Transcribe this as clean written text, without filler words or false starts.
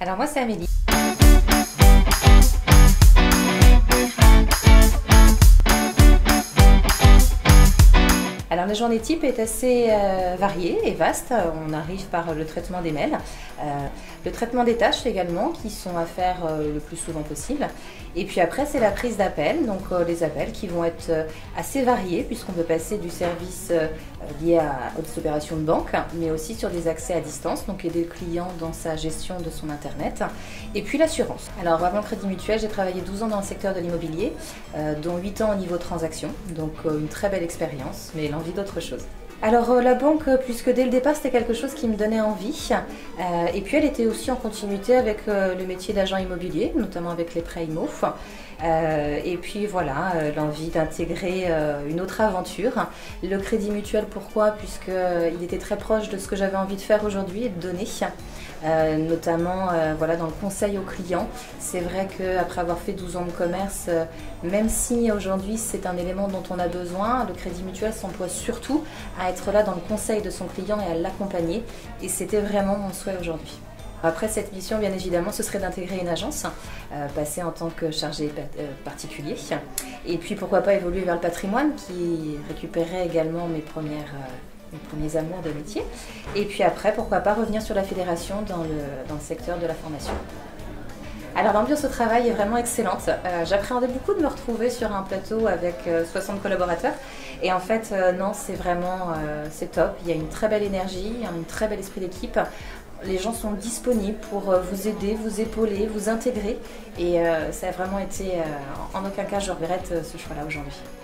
Alors moi c'est Amélie. Alors la journée type est assez variée et vaste. On arrive par le traitement des mails, le traitement des tâches également qui sont à faire le plus souvent possible. Et puis après c'est la prise d'appels, donc les appels qui vont être assez variés puisqu'on peut passer du service lié aux opérations de banque, mais aussi sur des accès à distance, donc aider le client dans sa gestion de son internet. Et puis l'assurance. Alors avant le Crédit Mutuel, j'ai travaillé 12 ans dans le secteur de l'immobilier, dont 8 ans au niveau transaction, donc une très belle expérience, mais l'envie d'autre chose. Alors la banque, puisque dès le départ c'était quelque chose qui me donnait envie, et puis elle était aussi en continuité avec le métier d'agent immobilier, notamment avec les prêts IMO. Et puis voilà, l'envie d'intégrer une autre aventure. Le Crédit Mutuel, pourquoi? Puisqu'il était très proche de ce que j'avais envie de faire aujourd'hui et de donner, notamment voilà, dans le conseil aux clients. C'est vrai qu'après avoir fait 12 ans de commerce, même si aujourd'hui c'est un élément dont on a besoin, le Crédit Mutuel s'emploie surtout à être là dans le conseil de son client et à l'accompagner. Et c'était vraiment mon souhait aujourd'hui. Après cette mission, bien évidemment, ce serait d'intégrer une agence, passer en tant que chargé particulier, et puis pourquoi pas évoluer vers le patrimoine qui récupérait également mes premiers amours de métier, et puis après, pourquoi pas revenir sur la fédération dans le secteur de la formation. Alors l'ambiance au travail est vraiment excellente. J'appréhendais beaucoup de me retrouver sur un plateau avec 60 collaborateurs. Et en fait, non, c'est vraiment c'est top. Il y a une très belle énergie, un très bel esprit d'équipe. Les gens sont disponibles pour vous aider, vous épauler, vous intégrer. Et ça a vraiment été, en aucun cas je regrette ce choix-là aujourd'hui.